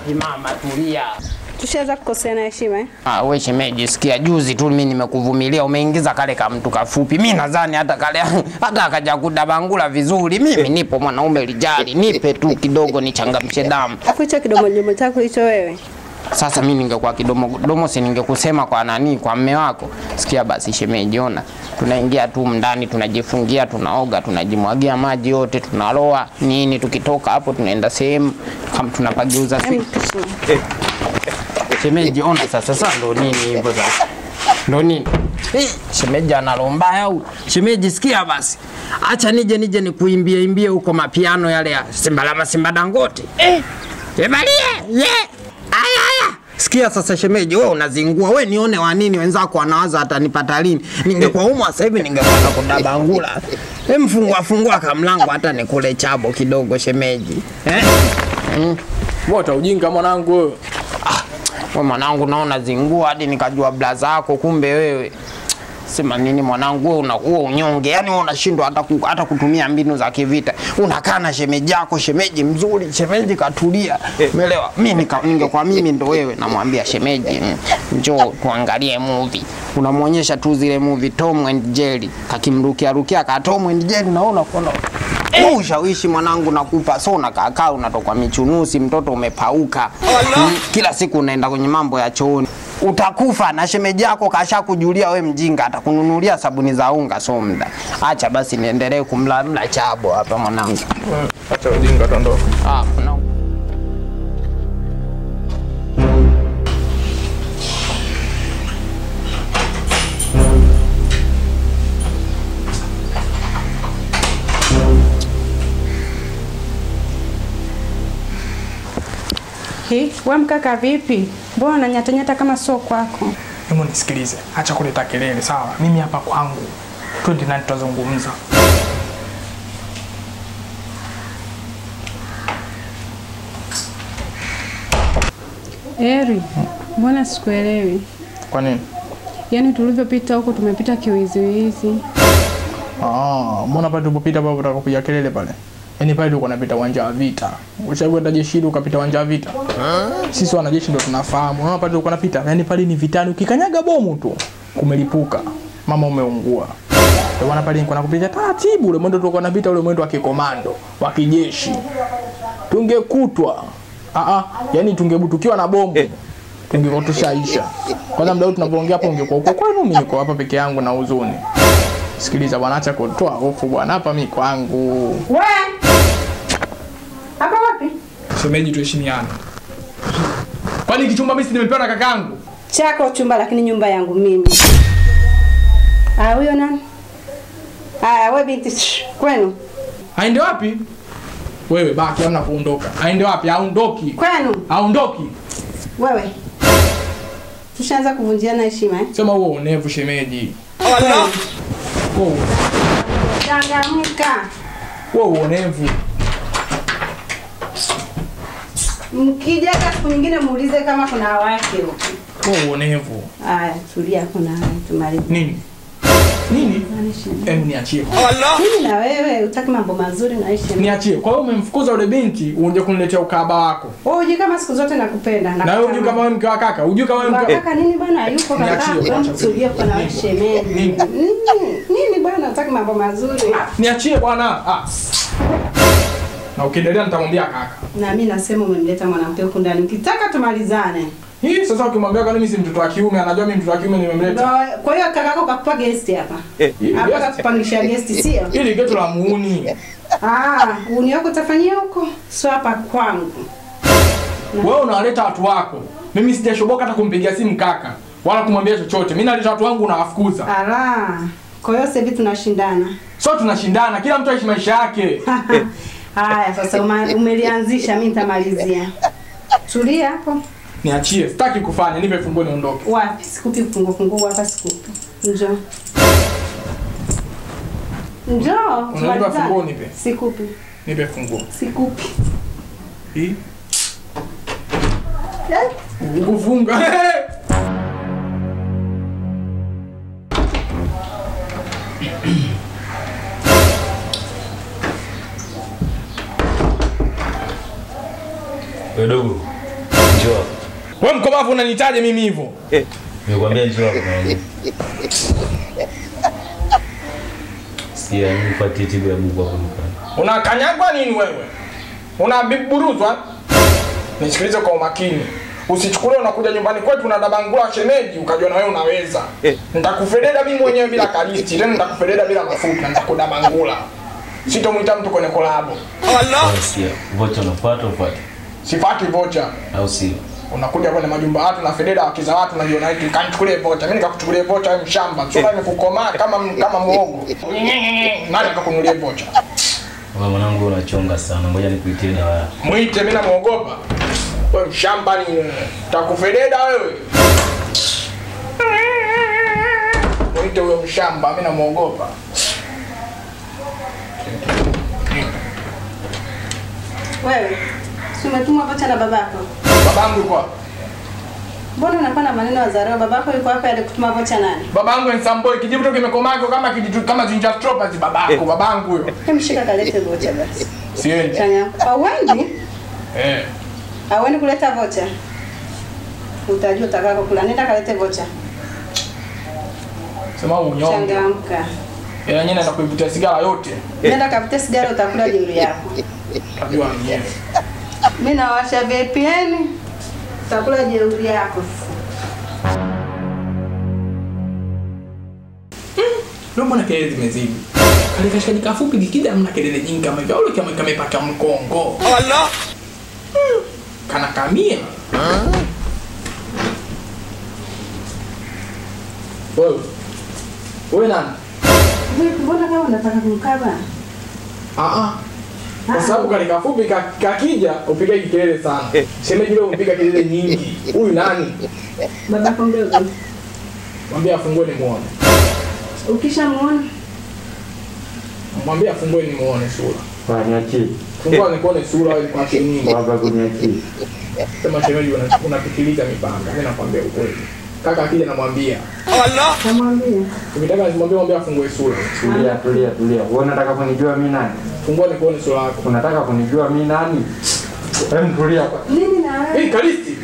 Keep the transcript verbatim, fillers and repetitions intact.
wapi mama, tulia. Tushaanza kukosea na heshima eh? Ah, wewe shemeji, sikia juzi tu mimi nimekuvumilia, umeingiza kale kama mtu kafupi. Mimi nadhani hata kale hata akaja kudabangula vizuri. Mimi nipo mwanaume lijali, nipe tu kidogo nichangamshe damu. Afu hicho kidomo jomo chako hicho wewe. Sasa mimi ningekuwa kidomo domo, si ningekusema kwa nani, kwa mume wako. Sikia basi shemeji, ona. Tunaingia tu ndani, tunajifungia, tunaoga, tunajimwagia maji yote, tunaloa nini, tukitoka hapo tunaenda sehemu kama tunapageuza siku. Shemeji, ona sasa sasa ndo nini hivyo sasa? Ndo nini? Eh, shemeji analomba au? Shemeji sikia basi. Acha nije nije nikuimbie imbie huko mapiano yale ya Simbalama Simba Dangote. Eh. Yebalie, ye. Aya aya. Sikia sasa shemeji, wewe unazingua. Wewe nione wa nini wenzako wanawaza atanipata lini? Ningekuwa humo sasa hivi ningepata kudabangula. Hem, fungua fungua kamlango hata nikule chabo kidogo shemeji. Eh? Mm. Mbona ujinga mwanangu wewe? Wewe mwanangu naona zingua hadi nikajua bla zako, kumbe wewe sema nini mwanangu, wewe unakuwa unyonge. Yaani wewe unashindwa hata hata kutumia mbinu za kivita. Unakaa na shemeji yako, shemeji mzuri, shemeji katulia. Umeelewa? Mimi ningekuwa mimi ndo wewe namwambia shemeji, njoo tuangalie movie. Unamuonyesha tu zile movie Tom and Jerry, kakimrukia rukia ka Tom and Jerry, naona kuna wewe ushawishi mwanangu nakupa, so unakaa unatoka michunusi, mtoto umepauka. Hmm, kila siku unaenda kwenye mambo ya chooni. Utakufa na shemeji yako kashakujulia wewe mjinga, atakununulia sabuni za unga so muda. Acha basi niendelee kumla mla chabo hapa mwanangu. Acha ujinga tondoka. Ah, kuna Hii, wewe mkaka vipi? Mbona unanyatanyata kama sio kwako? Hebu nisikilize. Acha kuleta kelele, sawa? Mimi hapa kwangu. Twende nani tutazungumza. Eri, mbona sikuelewi? Kwa nini? Yaani tulivyopita huko tumepita kiwiziwizi. Ah, mbona pale tulipopita baba utakapopiga kelele pale? Yaani pale tulikuwa tunapita uwanja wa vita. Ushawahi kwenda jeshi ukapita uwanja wa vita? Sisi wanajeshi ndio tunafahamu. Unaona pale tulikuwa tunapita, yaani pale ni vitani, ukikanyaga bomu tu kumelipuka. Mama umeungua. Ndio maana pale nilikuwa nakupita taratibu, ule mwendo tulikuwa tunapita ule mwendo wa kikomando, wa kijeshi. Tungekutwa. Ah ah, yaani tungebutukiwa na bomu. Tungekuwa tushaisha. Kwanza muda huu tunapoongea hapo ungekuwa uko kwenu, mimi niko hapa peke yangu na huzuni. Sikiliza bwana, acha kutoa hofu bwana, hapa mimi kwangu. We! Hapa wapi? Shemeji tuheshimiane. Kwani kichumba mimi nimepewa na kakangu? Chako chumba lakini nyumba yangu mimi. Ah, huyo nani? Ah, wewe binti kwenu. Aende wapi? Wewe baki hamna kuondoka. Aende wapi? Aondoki. Kwenu. Aondoki. Wewe. Tushaanza kuvunjiana heshima eh? Sema wewe unevu shemeji. Allah. Wewe. Changamka. Wewe unevu. Mkija siku nyingine muulize kama kuna wake huko. Wewe unevu. Haya, tulia kuna tumalize. Nini? Nini? Hebu niachie. Allah. Mimi na wewe utaki mambo mazuri na ishi. Niachie. Kwa hiyo umemfukuza yule binti uje kuniletea ukaba wako. Wewe unajui kama siku zote nakupenda na wewe unajui kama wewe mke wa kaka, unajui kama wewe mke. Kaka nini bwana yuko kaka? Tulia kuna wewe shemeji. Nini? Nini bwana utaki mambo mazuri? Niachie bwana. Ah. Na ukiendelea nitamwambia kaka. Na mimi nasema umemleta mwanamke huko ndani. Ukitaka tumalizane. Hii sasa ukimwambia kama mimi si mtoto wa kiume, anajua mimi mtoto wa kiume nimemleta. Kwa hiyo kaka yako kakupa guest hapa. Hapa kakupangisha guest sio? Hili geto la muuni. Ah, muuni wako utafanyia huko? Sio hapa kwangu. Wewe unaleta watu wako. Mimi sijashoboka hata kumpigia simu kaka wala kumwambia chochote. Mimi naleta watu wangu unawafukuza. Ala. Kwa hiyo sasa hivi tunashindana. Sio tunashindana, kila mtu aishi maisha yake. Haya sasa umelianzisha, mimi nitamalizia. Tulia hapo. Niachie, sitaki kufanya, nipe funguo niondoke. Wapi? Sikupi funguo, funguo hapa sikupi. Njoo. Njoo. Unanipa funguo nipe. Sikupi. Nipe funguo. Sikupi. Hii? Eh? Ukufunga. Wewe dogo. Njoo. Wewe mkomavu unanitaje mimi hivyo? Eh. Nimekwambia njoo hapa mwanangu. Sikia, nifuatie tibu ya Mungu hapo mkani. Unakanyagwa nini wewe? Unabiburuzwa? Nisikilize kwa umakini. Usichukulie unakuja nyumbani kwetu na dabangula shemeji ukajua na wewe unaweza. Eh. Nitakufededa mimi mwenyewe bila kalisti, tena nitakufededa bila mafuta, nitakudabangula. Sitomuita mtu kwenye kolabo. Allah. Sikia, vocha unafuata ufuate. Sifati vocha. Au sio? Unakuja kwenye majumba watu na fededa wakiza watu na jiona hiki kanichukulie vocha. Mimi nikakuchukulie vocha wewe mshamba. Sura imekukomaa kama kama muogo. Nani akakunulia vocha? Wewe mwanangu unachonga sana. Ngoja nikuitie dawa. Muite, mimi namuogopa. Wewe mshamba ni takufededa wewe. Muite wewe mshamba, mimi namuogopa. Wewe, si umetumwa vocha na babako? Babangu yuko. Mbona unakuwa na maneno ya dharau? Babako yuko hapa alikutuma vocha nani? Babangu ni Samboi, kijibu tu kimekomako kama kijitu kama Ginger Strawberry babako, babangu huyo. Hem, shika kalete vocha basi. Siendi. Chanya. Hauendi? Eh. Hauendi kuleta vocha? Utajua utakako kula. Nenda kalete vocha. Sema unyonge. Changamka. Ila nyinyi naenda kuivutia sigara yote. Nenda kapite sigara utakula jeuri yako. Tajua mwenyewe. Mimi nawasha V P N. Utakula jeuri yako. Ndio mbona kelele zimezidi. Kale kashikaji kafupi kikija hamna kelele nyingi kama hivyo. Ule kama kamepata mkongo. Allah. Kana kamia. Wewe. Wewe nani? Wewe mbona kama unataka kumkaba? Ah ah. Kwa sababu kale kafupi kakija upige kelele sana. Shemeji leo upiga kelele nyingi. Huyu nani? Babako mdogo. Mwambie afungue nimuone. Ukishamuona Mwambie afungue nimuone sura. Kwa niachi. Fungua nikuone sura wewe kwa nini? Baba kuniachi. Sema shemeji unapitiliza mipaka. Mimi nakwambia ukweli. Kaka akija namwambia. Allah. Namwambia. Ukitaka nimwambie mwambie afungue sura. Tulia tulia tulia. Wewe unataka kunijua mimi nani? Fungua nikuone sura yako. Unataka kunijua mimi nani? Hem tulia kwa. Nini na wewe? Hey, Kalisti.